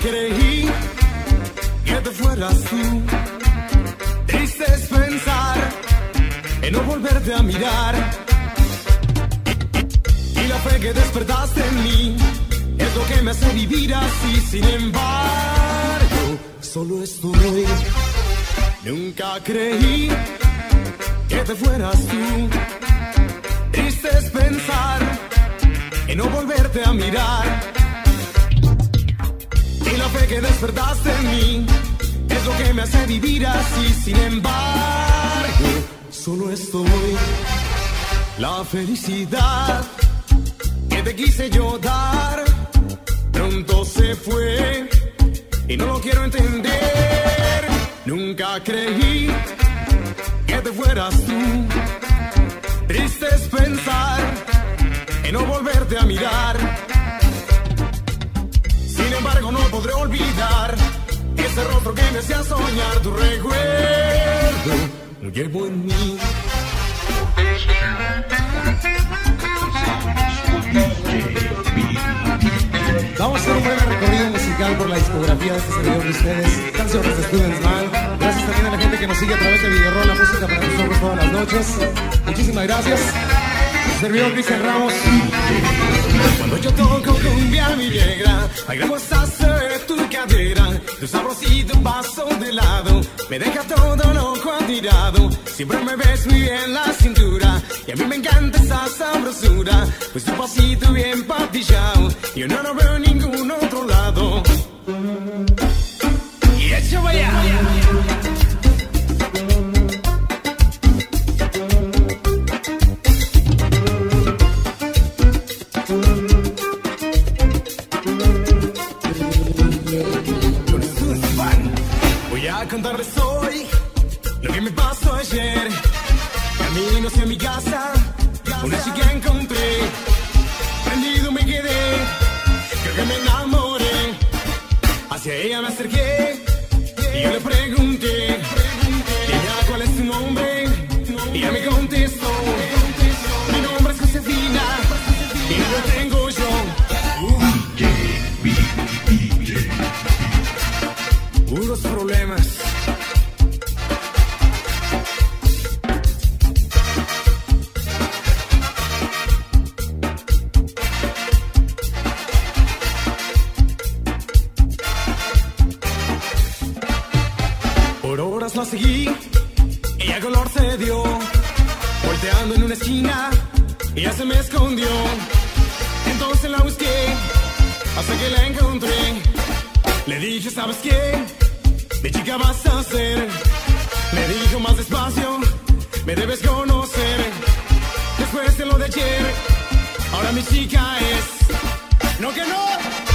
creí que te fueras tú. Triste es pensar en no volverte a mirar. Y la fe que despertaste en mí es lo que me hace vivir así. Sin embargo, solo estoy. Nunca creí que te fueras tú. Triste es pensar en no volverte a mirar. Y la fe que despertaste en mí es lo que me hace vivir así. Sin embargo, solo estoy. La felicidad que te quise yo dar pronto se fue y no lo quiero entender. Nunca creí que te fueras tú. Triste es pensar en no volverte a mirar. Sin embargo, no podré olvidar ese rostro que me hacía soñar. Tu recuerdo lo llevo en mí. Vamos a hacer un breve recorrido musical por la discografía de este servidor de ustedes, canciones de Students Man. Gracias también a la gente que nos sigue a través de Videorol, la música para nosotros todas las noches. Muchísimas gracias. El servidor Cristian Ramos. Cuando yo toco cumbia mi negra, bailamos hasta tu cadera. Tu sabrosito un vaso de helado me deja todo loco admirado. Siempre me ves muy bien la cintura y a mí me encanta esa sabrosura. Pues tu pasito bien patillao, yo no lo veo en ningún otro lado. Y echa vaya. Voy a contarles hoy lo que me pasó ayer. Camino hacia mi casa, una chica encontré. Prendido me quedé, creo que me enamoré. Hacia ella me acerqué y yo le pregunté, ella, ¿cuál es tu nombre? Y ella me contestó, mi nombre es Josefina y no lo tengo yo. Puros problemas. Por horas la seguí, ella color se dio. Volteando en una esquina, ella se me escondió. Entonces la busqué, hasta que la encontré. Le dije, ¿sabes qué? Mi chica vas a ser. Me dijo más despacio, me debes conocer. Después de lo de ayer, ahora mi chica es. No que no.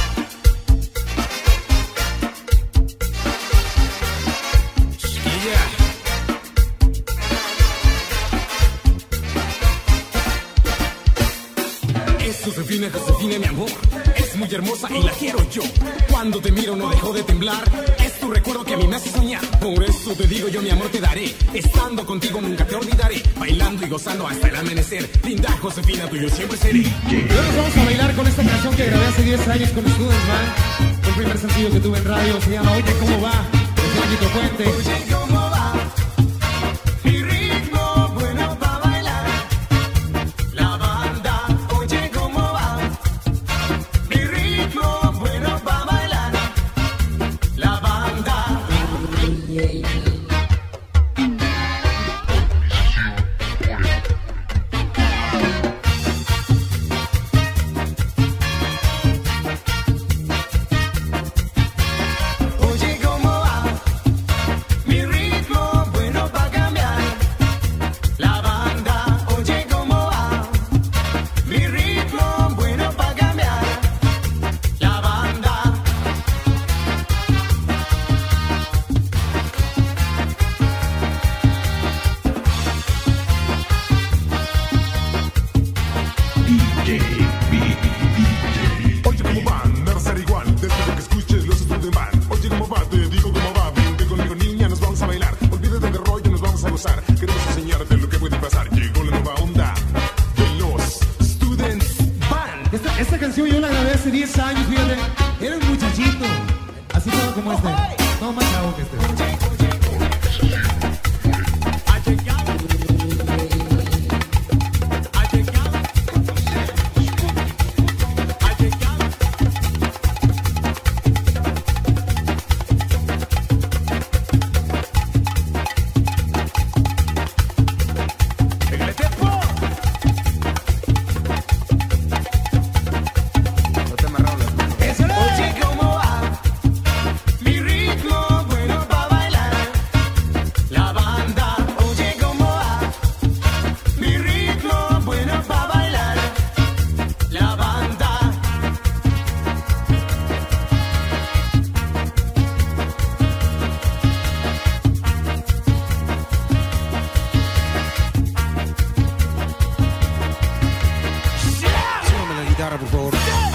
Chiquilla. Es Josefina, Josefina, mi amor. Es muy hermosa y la quiero yo. Cuando te miro no dejo de temblar. Es tu recuerdo que a mí me hace soñar. Por eso te digo yo mi amor te daré. Estando contigo nunca te olvidaré. Bailando y gozando hasta el amanecer. Linda Josefina, tuyo siempre seré. Y ahora nos vamos a bailar con esta canción que grabé hace 10 años con Students Man. Fue el primer sencillo que tuve en radio. Se llama Oye, ¿cómo va? De Flaquito Puente. Oye, ¿cómo va? Mi ritmo bueno para bailar. La banda, oye, ¿cómo va? Mi ritmo bueno para bailar. La banda. Oye, ¿cómo va? Mi ritmo bueno para cambiar. La banda, oye, ¿cómo va? Mi ritmo bueno para cambiar. La banda. Oye, ¿cómo va? Nada será igual. Desde lo que escuches los Students Man. Oye, ¿cómo va? Te digo cómo va. Vente conmigo, niña, nos vamos a bailar. Olvídate del rollo, nos vamos a gozar. Queremos enseñarte lo que puede pasar. Llegó la nueva onda de los Students. Esta canción yo la grabé hace 10 años, fíjate. Era un muchachito. como este. No, más chavo que este. Por favor.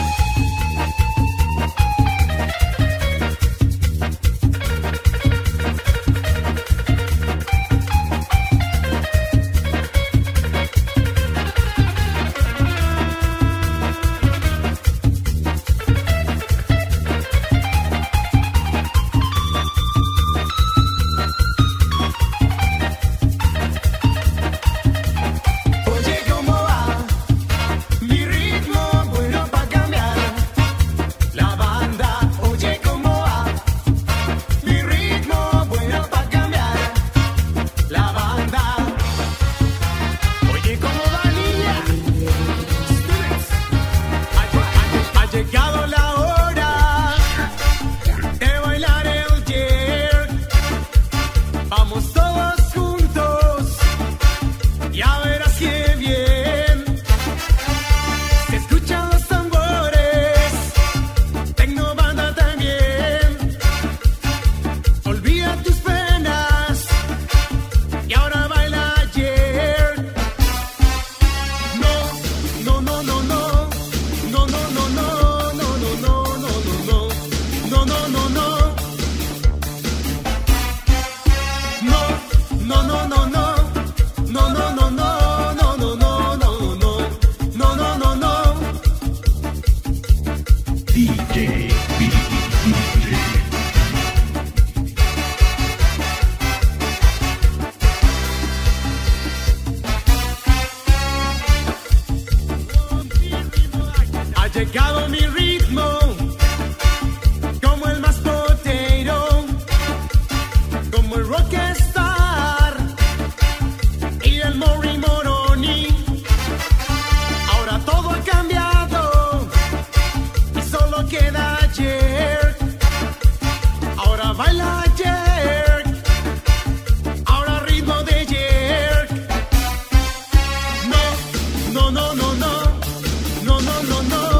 Llegado mi ritmo, como el más potato, como el rockstar y el Mori Moroni. Ahora todo ha cambiado y solo queda ayer. Ahora baila ayer, ahora ritmo de ayer. No, no, no, no, no, no, no, no, no.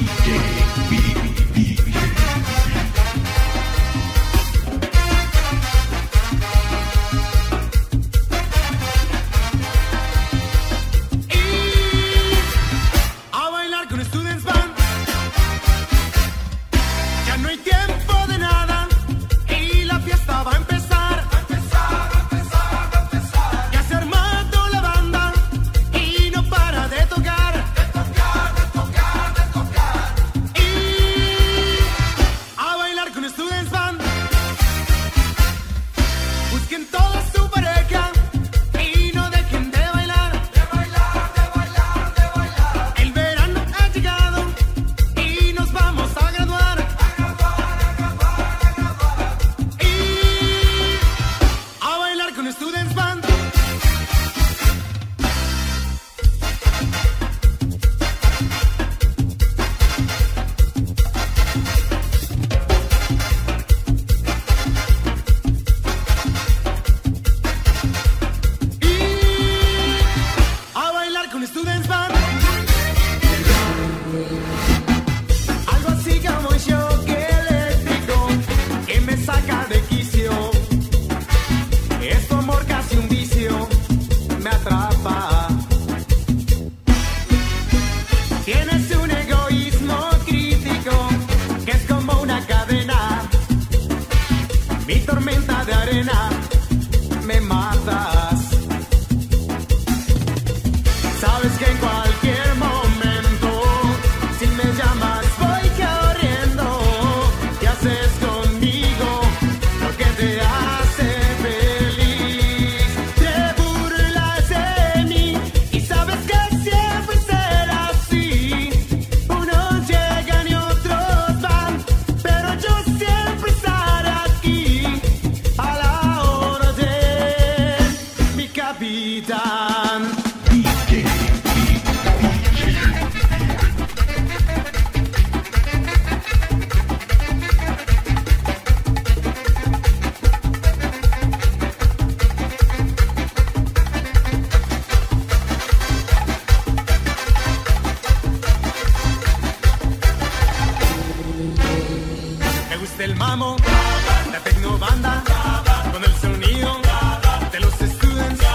del mamo, la tecnobanda, con el sonido de los students.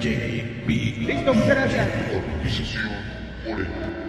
DJ B. Listo, muchas gracias. Organización Moreno.